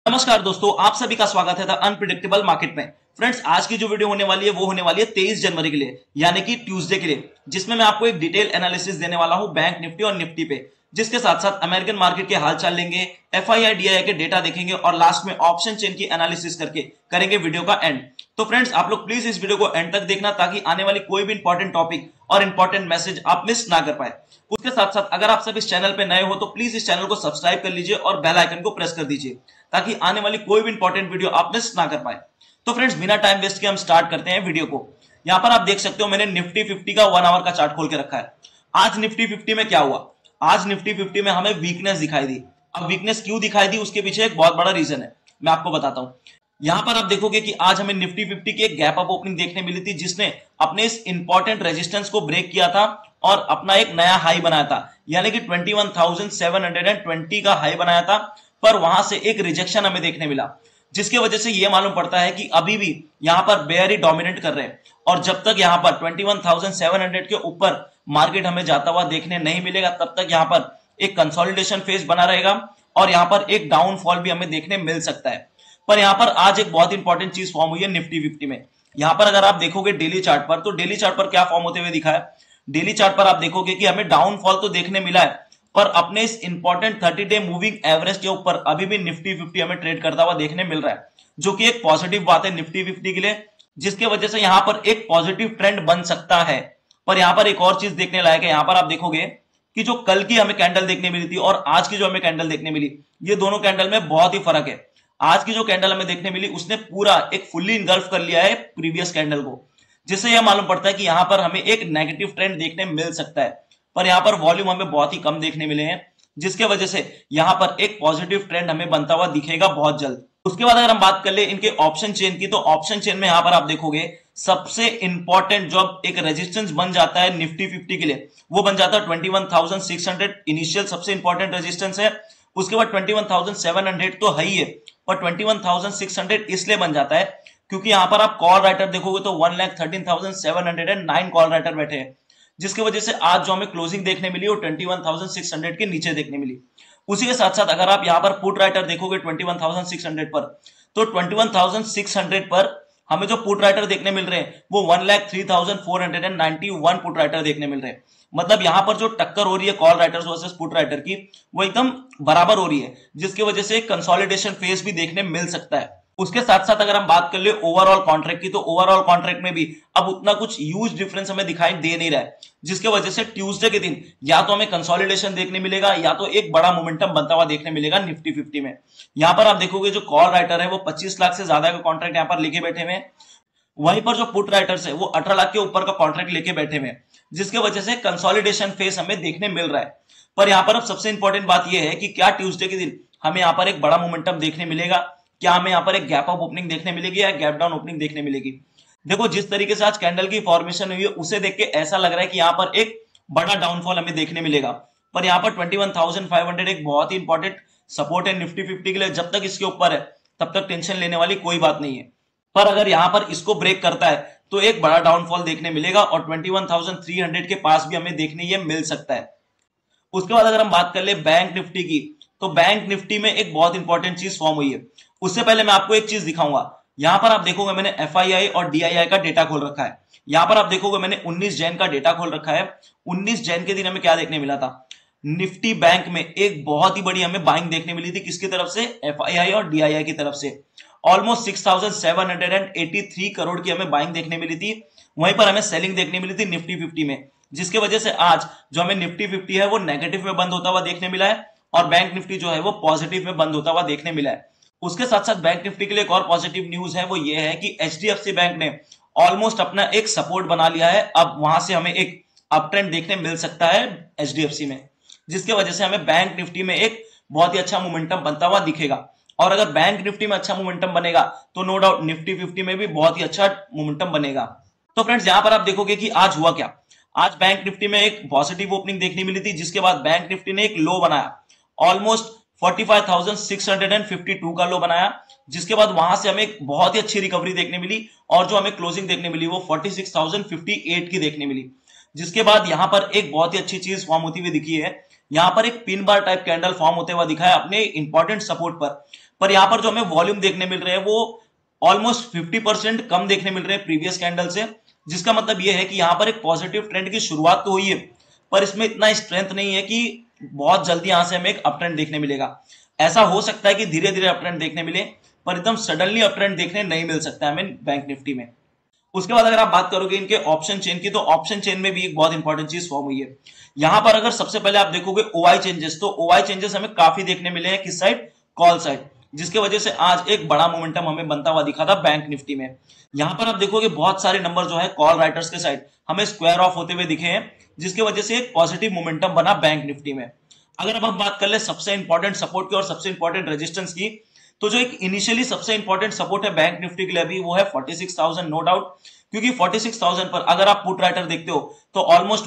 नमस्कार दोस्तों, आप सभी का स्वागत है द अनप्रिडिक्टेबल मार्केट में। फ्रेंड्स, आज की जो वीडियो होने वाली है वो होने वाली है 23 जनवरी के लिए, यानी कि ट्यूसडे के लिए, जिसमें मैं आपको एक डिटेल एनालिसिस देने वाला हूं बैंक निफ्टी और निफ्टी पे, जिसके साथ साथ अमेरिकन मार्केट के हालचाल लेंगे, एफआईआई डीआईआई के डेटा देखेंगे और लास्ट में ऑप्शन चेन की एनालिसिस करके करेंगे वीडियो का एंड। तो फ्रेंड्स, आप लोग प्लीज इस वीडियो को एंड तक देखना ताकि आने वाली कोई भी इंपॉर्टेंट टॉपिक और इंपॉर्टेंट मैसेज आप मिस ना कर पाए। उसके साथ साथ अगर आप सब इस चैनल पे नए हो तो प्लीज इस चैनल को सब्सक्राइब कर लीजिए और बेल आइकन को प्रेस कर दीजिए ताकि आने वाली कोई भी इंपॉर्टेंट वीडियो आप मिस ना कर पाए। तो फ्रेंड्स, बिना टाइम वेस्ट के हम स्टार्ट करते हैं वीडियो को। यहां पर आप देख सकते हो मैंने निफ्टी 50 का 1 आवर का चार्ट खोल के रखा है। आज निफ्टी 50 में क्या हुआ? आज निफ्टी 50 में हमें वीकनेस दिखाई दी। अब वीकनेस क्यों दिखाई दी, उसके पीछे एक बहुत बड़ा रीजन है, मैं आपको बताता हूं। यहां पर आप देखोगे कि आज हमें निफ्टी 50 की एक गैप अप ओपनिंग देखने मिली थी, जिसने अपने इस इंपॉर्टेंट रेजिस्टेंस को ब्रेक किया था और अपना एक नया हाई बनाया था, यानी कि 21,720 का हाई बनाया था। पर वहां से एक रिजेक्शन हमें देखने मिला, जिसकी वजह से यह मालूम पड़ता है कि अभी भी यहां पर बेयर ही डोमिनेट कर रहे हैं। और जब तक यहां पर 21,700 के ऊपर मार्केट हमें जाता हुआ देखने नहीं मिलेगा, तब तक यहां पर एक कंसोलिडेशन फेज बना रहेगा और यहां पर एक डाउनफॉल भी हमें देखने मिल सकता है। पर यहां पर आज एक बहुत इंपॉर्टेंट चीज फॉर्म हुई है निफ्टी 50 में। यहां पर अगर आप देखोगे डेली चार्ट पर, तो डेली चार्ट पर क्या फॉर्म होते हुए दिखा है? डेली चार्ट पर आप देखोगे कि हमें डाउनफॉल तो देखने मिला है, पर अपने इस इंपॉर्टेंट 30 डे मूविंग एवरेज के ऊपर अभी भी निफ्टी 50 हमें ट्रेड करता हुआ देखने मिल रहा है, जो कि एक पॉजिटिव बात है निफ्टी 50 के लिए, जिसके वजह से यहां पर एक पॉजिटिव ट्रेंड बन सकता है। पर यहां पर एक और चीज देखने लायक है। यहां पर आप देखोगे कि जो कल की हमें कैंडल देखने मिली थी और आज की जो हमें कैंडल देखने मिली, ये दोनों कैंडल में बहुत ही फर्क है। आज की जो कैंडल हमें देखने मिली उसने पूरा एक फुल्ली इनगल्फ कर लिया है प्रीवियस कैंडल को, जिससे यह मालूम पड़ता है कि यहां पर हमें एक नेगेटिव ट्रेंड देखने मिल सकता है। पर यहां पर वॉल्यूम हमें बहुत ही कम देखने मिले हैं, जिसके वजह से यहां पर एक पॉजिटिव ट्रेंड हमें बनता हुआ दिखेगा बहुत जल्द। उसके बाद अगर हम बात कर ले इनके ऑप्शन चेन की, तो ऑप्शन चेन में यहां पर आप देखोगे सबसे इंपॉर्टेंट जो एक रेजिस्टेंस बन जाता है निफ्टी 50 के लिए, वो बन जाता है 21,600। इनिशियल सबसे इंपॉर्टेंट रेजिस्टेंस है। उसके बाद 21,700 तो है ही है, पर 21,600 इसलिए बन जाता है क्योंकि यहां पर आप कॉल राइटर देखोगे तो 1,13,709 कॉल राइटर बैठे हैं, जिसकी वजह से आज जो हमें क्लोजिंग देखने मिली वो 21,600 के नीचे देखने मिली। उसी के साथ साथ अगर आप यहां पर पुट राइटर देखोगे 21,600 पर, तो 21,600 पर हमें जो पुट राइटर देखने मिल रहे हैं वो 1,03,491 पुट राइटर देखने मिल रहे हैं। मतलब यहां पर जो टक्कर हो रही है call writers versus put writer की, वो एकदम बराबर हो रही है, जिसकी वजह से कंसोलिडेशन फेज भी देखने मिल सकता है। उसके साथ साथ अगर हम बात कर ले ओवरऑल कॉन्ट्रैक्ट की, तो ओवरऑल कॉन्ट्रैक्ट में भी अब उतना कुछ ह्यूज डिफरेंस हमें दिखाई दे नहीं रहा है, जिसके वजह से ट्यूसडे के दिन या तो हमें कंसोलिडेशन देखने मिलेगा या तो एक बड़ा मोमेंटम बनता हुआ देखने मिलेगा निफ्टी 50 में। यहां पर आप देखोगे जो कॉल राइटर है वो 25 लाख से ज्यादा का कॉन्ट्रैक्ट यहां पर लेके बैठे हुए हैं, वहीं पर जो पुट राइटर्स है वो 18 लाख के ऊपर का कॉन्ट्रैक्ट लेके बैठे हुए हैं, जिसके वजह से कंसोलिडेशन फेज हमें देखने मिल रहा है। पर यहां पर अब सबसे इंपॉर्टेंट बात यह है कि क्या ट्यूसडे के दिन हमें यहां पर एक बड़ा मोमेंटम देखने मिलेगा, क्या हमें यहां पर एक गैप अप ओपनिंग देखने मिलेगी या गैप डाउन ओपनिंग देखने मिलेगी। देखो, जिस तरीके से आज कैंडल की फॉर्मेशन हुई है उसे देख के ऐसा लग रहा है कि यहां पर एक बड़ा डाउनफॉल हमें देखने मिलेगा। पर यहां पर 21,500 एक बहुत ही इंपॉर्टेंट सपोर्ट है निफ्टी 50 के लिए। जब तक इसके ऊपर है तब तक टेंशन लेने वाली कोई बात नहीं है, पर अगर यहां पर इसको ब्रेक करता है तो एक बड़ा डाउनफॉल देखने मिलेगा और 21,300 के पास भी हमें देखने ये मिल सकता है। उसके बाद अगर हम बात कर ले बैंक निफ्टी की, तो बैंक निफ्टी में एक बहुत इंपॉर्टेंट चीज फॉर्म हुई है। उससे पहले मैं आपको एक चीज दिखाऊंगा। यहां पर आप देखोगे मैंने एफआईआई और डीआईआई का डेटा खोल रखा है। यहां पर आप देखोगे मैंने 19 जैन का डेटा खोल रखा है। 19 जैन के दिन हमें क्या देखने मिला था? निफ्टी बैंक में एक बहुत ही बड़ी हमें बाइंग देखने मिली थी, किसकी तरफ से? एफआईआई और डीआईआई की तरफ से। ऑलमोस्ट 6,783 करोड़ की हमें बाइंग देखने मिली थी। वहीं पर हमें सेलिंग देखने मिली थी निफ्टी 50 में, जिसकी वजह से आज जो हमें निफ्टी 50 है वो नेगेटिव में बंद होता हुआ देखने मिला है और बैंक निफ्टी जो है वो पॉजिटिव में बंद होता हुआ देखने मिला है। उसके साथ साथ बैंक निफ्टी के लिए एक और पॉजिटिव न्यूज है, वो ये है कि एचडीएफसी बैंक ने ऑलमोस्ट अपना एक सपोर्ट बना लिया है। अब वहां से हमें एक अप ट्रेंड देखने मिल सकता है एचडीएफसी में, जिसकी वजह से हमें बैंक निफ्टी में एक बहुत ही अच्छा मोमेंटम बनता हुआ दिखेगा। और अगर बैंक निफ्टी में अच्छा मोमेंटम बनेगा तो नो डाउट निफ्टी 50 में भी बहुत ही अच्छा मोमेंटम बनेगा। तो फ्रेंड्स, यहां पर आप देखोगे कि आज हुआ क्या। आज बैंक निफ्टी में एक पॉजिटिव ओपनिंग देखने मिली थी, जिसके बाद बैंक निफ्टी ने एक लो बनाया, ऑलमोस्ट 45,652 का लो बनाया, जिसके बाद वहां से हमें एक बहुत ही अच्छी रिकवरी देखने मिली और जो हमें क्लोजिंग देखने मिली वो 46,058 की देखने मिली। जिसके बाद यहां पर एक बहुत ही अच्छी चीज फॉर्म होती हुई दिखी है। यहां पर एक pin bar type candle form होते हुआ दिखा है अपने इंपॉर्टेंट सपोर्ट पर। पर यहाँ पर जो हमें वॉल्यूम देखने मिल रहे हैं वो ऑलमोस्ट 50% कम देखने मिल रहे हैं प्रीवियस कैंडल से, जिसका मतलब ये है कि यहाँ पर एक पॉजिटिव ट्रेंड की शुरुआत तो हुई है, पर इसमें इतना स्ट्रेंथ नहीं है कि बहुत जल्दी यहां से हमें एक अप ट्रेंड देखने मिलेगा। ऐसा हो सकता है कि धीरे धीरे अप ट्रेंड देखने मिले, पर एकदम सडनली अप ट्रेंड देखने नहीं मिल सकता है हमें बैंक निफ्टी में। उसके बाद अगर आप बात करोगे इनके ऑप्शन चेन की, तो ऑप्शन चेन में भी एक बहुत इंपॉर्टेंट चीज फॉर्म हुई है। यहां पर अगर सबसे पहले आप देखोगे ओआई चेंजेस, तो ओआई चेंजेस हमें काफी देखने मिले हैं किस साइड, कॉल साइड, जिसके वजह से आज एक बड़ा मोमेंटम हमें बनता हुआ दिखा था बैंक निफ्टी में। यहां पर आप देखोगे बहुत सारे नंबर जो है कॉल राइटर्स के साइड हमें स्क्वायर ऑफ होते हुए दिखे हैं, जिसकी वजह से एक पॉजिटिव मोमेंटम बना बैंक निफ्टी में। अगर अब हम बात कर ले सबसे इंपॉर्टेंट सपोर्ट की और सबसे इंपॉर्टेंट रेजिस्टेंस की, तो जो एक इनिशियली सबसे इंपॉर्टेंट सपोर्ट है बैंक निफ्टी के लिए अभी वो है 46,000, नो डाउट, क्योंकि 46,000 पर अगर आप पुट राइटर देखते हो तो ऑलमोस्ट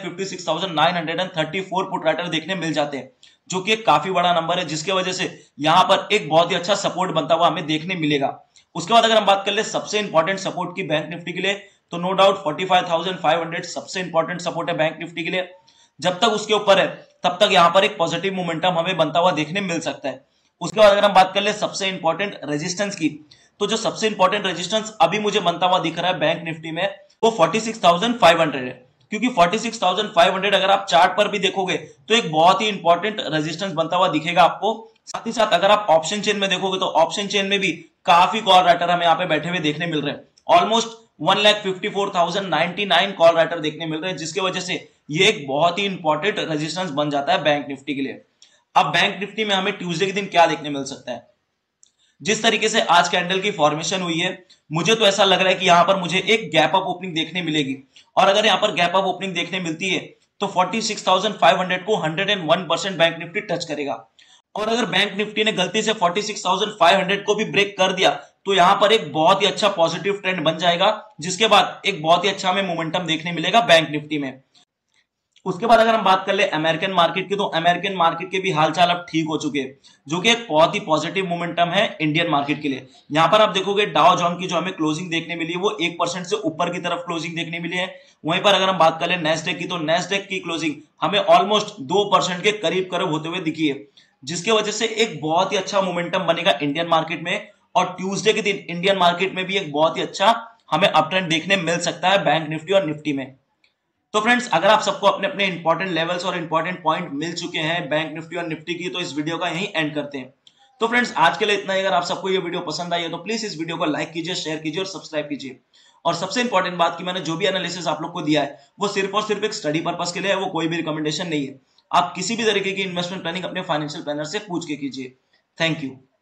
1,56,934 पुट राइटर देखने मिल जाते हैं, जो कि एक काफी बड़ा नंबर है, जिसके वजह से यहां पर एक बहुत ही अच्छा सपोर्ट बनता हुआ हमें देखने मिलेगा। उसके बाद अगर हम बात कर ले सबसे इंपॉर्टेंट सपोर्ट की बैंक निफ्टी के लिए, तो नो डाउट 45,500 सबसे इंपॉर्टेंट सपोर्ट है बैंक निफ्टी के लिए। जब तक उसके ऊपर है तब तक यहां पर एक पॉजिटिव मोमेंटम हमें बनता हुआ देखने मिल सकता है। उसके बाद अगर हम बात कर ले सबसे इंपॉर्टेंट रेजिस्टेंस की, तो जो सबसे इंपॉर्टेंट रेजिस्टेंस अभी मुझे बनता हुआ दिख रहा है बैंक निफ्टी में वो 46,500 है, क्योंकि 46,500 अगर आप चार्ट पर भी देखोगे तो एक बहुत ही इंपॉर्टेंट रेजिस्टेंस बनता हुआ दिखेगा आपको। साथ ही साथ अगर आप ऑप्शन चेन में देखोगे तो ऑप्शन चेन में भी काफी कॉल राइटर हमें यहाँ पे बैठे हुए देखने मिल रहे हैं, ऑलमोस्ट 1,54,099 कॉल राइटर देखने मिल रहे हैं, जिसकी वजह से ये एक बहुत ही इंपॉर्टेंट रेजिस्टेंस बन जाता है बैंक निफ्टी के लिए। अब बैंक निफ्टी में हमें ट्यूसडे के दिन क्या देखने मिल सकता है, जिस तरीके से आज कैंडल की फॉर्मेशन हुई है, मुझे तो ऐसा लग रहा है कि यहां पर मुझे एक गैप अप ओपनिंग देखने मिलेगी, और अगर यहां पर गैप अप ओपनिंग देखने मिलती है तो 46,500 को 101% बैंक निफ्टी टच करेगा। और अगर बैंक निफ्टी ने गलती से 46,500 को भी ब्रेक कर दिया तो यहां पर एक बहुत ही अच्छा पॉजिटिव ट्रेंड बन जाएगा, जिसके बाद एक बहुत ही अच्छा हमें मोमेंटम देखने मिलेगा बैंक निफ्टी में। उसके बाद अगर हम बात कर ले अमेरिकन मार्केट की, तो अमेरिकन मार्केट के भी हालचाल अब ठीक हो चुके हैं, जो कि एक बहुत ही पॉजिटिव मोमेंटम है इंडियन मार्केट के लिए। यहां पर आप देखोगे डाउ जोन की जो हमें क्लोजिंग देखने मिली है वो 1% से ऊपर की तरफ क्लोजिंग देखने मिली है। वहीं पर अगर हम बात कर ले नेस्डेक की, तो नेस्डेक की क्लोजिंग हमें ऑलमोस्ट 2% के करीब करीब होते हुए दिखी है, जिसकी वजह से एक बहुत ही अच्छा मोमेंटम बनेगा इंडियन मार्केट में। और ट्यूसडे के दिन इंडियन मार्केट में भी एक बहुत ही अच्छा हमें अप ट्रेंड देखने मिल सकता है बैंक निफ्टी और निफ्टी में। तो फ्रेंड्स, अगर आप सबको अपने अपने इंपॉर्टेंट लेवल्स और इंपॉर्टेंट पॉइंट मिल चुके हैं बैंक निफ्टी और निफ्टी की, तो इस वीडियो का यहीं एंड करते हैं। तो फ्रेंड्स, आज के लिए इतना ही। अगर आप सबको ये वीडियो पसंद आई है तो प्लीज इस वीडियो को लाइक कीजिए, शेयर कीजिए और सब्सक्राइब कीजिए। और सबसे इंपॉर्टेंट बात कि मैंने जो भी एनालिसिस आप लोग को दिया है वो सिर्फ और सिर्फ एक स्टडी पर्पस के लिए है, वो कोई भी रिकमेंडेशन नहीं है। आप किसी भी तरीके की इन्वेस्टमेंट प्लानिंग अपने फाइनेंशियल प्लानर से पूछ के कीजिए। Thank you.